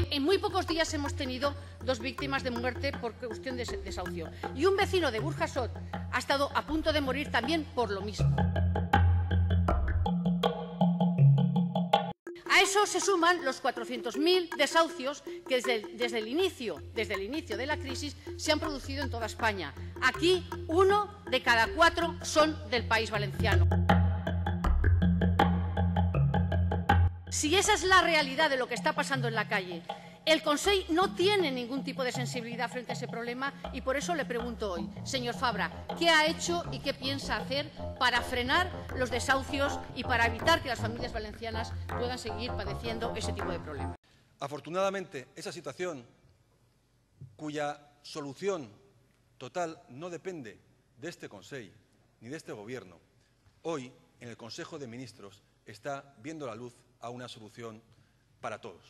en muy pocos días hemos tenido 2 víctimas de muerte por cuestión de desahucio. Y un vecino de Burjasot ha estado a punto de morir también por lo mismo. A eso se suman los 400.000 desahucios que desde el inicio de la crisis se han producido en toda España. Aquí 1 de cada 4 son del País Valenciano. Si esa es la realidad de lo que está pasando en la calle, el Consell no tiene ningún tipo de sensibilidad frente a ese problema y por eso le pregunto hoy, señor Fabra, ¿qué ha hecho y qué piensa hacer para frenar los desahucios y para evitar que las familias valencianas puedan seguir padeciendo ese tipo de problemas? Afortunadamente, esa situación, cuya solución total no depende de este Consell ni de este Gobierno, hoy en el Consejo de Ministros está viendo la luz a una solución para todos.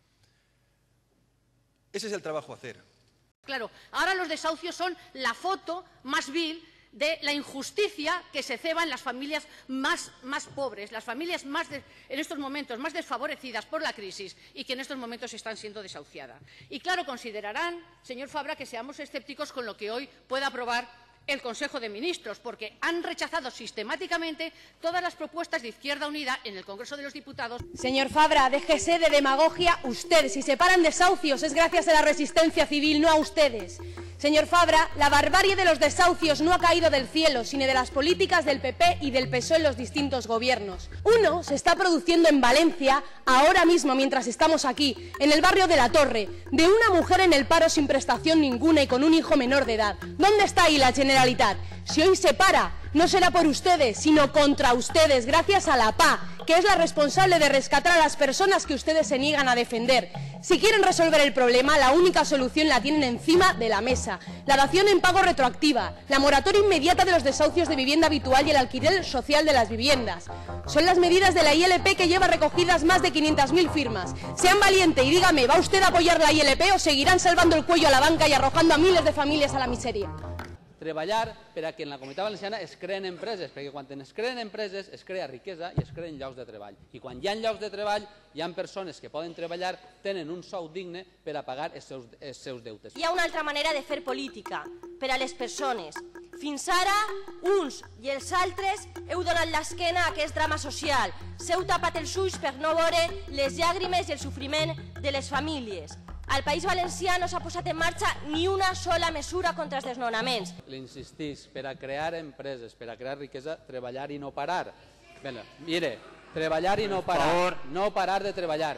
Ese es el trabajo a hacer. Claro, ahora los desahucios son la foto más vil de la injusticia que se ceba en las familias más pobres, las familias en estos momentos más desfavorecidas por la crisis y que en estos momentos están siendo desahuciadas. Y claro, considerarán, señor Fabra, que seamos escépticos con lo que hoy pueda aprobar el Consejo de Ministros, porque han rechazado sistemáticamente todas las propuestas de Izquierda Unida en el Congreso de los Diputados. Señor Fabra, déjese de demagogia usted. Si se paran desahucios es gracias a la resistencia civil, no a ustedes. Señor Fabra, la barbarie de los desahucios no ha caído del cielo, sino de las políticas del PP y del PSOE en los distintos gobiernos. Uno se está produciendo en Valencia, ahora mismo, mientras estamos aquí, en el barrio de La Torre, de una mujer en el paro sin prestación ninguna y con un hijo menor de edad. ¿Dónde está ahí la Generalitat? Si hoy se para, no será por ustedes, sino contra ustedes, gracias a la PA, que es la responsable de rescatar a las personas que ustedes se niegan a defender. Si quieren resolver el problema, la única solución la tienen encima de la mesa. La dación en pago retroactiva, la moratoria inmediata de los desahucios de vivienda habitual y el alquiler social de las viviendas. Son las medidas de la ILP que lleva recogidas más de 500.000 firmas. Sean valientes y dígame, ¿va usted a apoyar la ILP o seguirán salvando el cuello a la banca y arrojando a miles de familias a la miseria? Treballar per a que en la Comunitat Valenciana es creen empreses, perquè quan es creen empreses es crea riquesa i es creen llocs de treball. I quan hi ha llocs de treball, hi ha persones que poden treballar, tenen un sou digne per a pagar els seus deutes. Hi ha una altra manera de fer política, per a les persones. Fins ara, uns i els altres heu donat l'esquena a aquest drama social. S'heu tapat els ulls per no veure les llàgrimes i el sofriment de les famílies. Al País Valencià no s'ha posat en marxa ni una sola mesura contra els desnonaments. L'insistís, per a crear empreses, per a crear riquesa, treballar i no parar. Mire, treballar i no parar, no parar de treballar.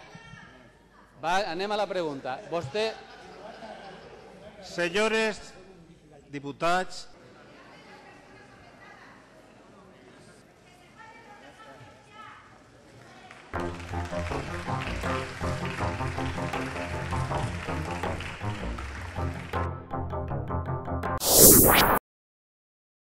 Anem a la pregunta. Vostè... Senyores diputats,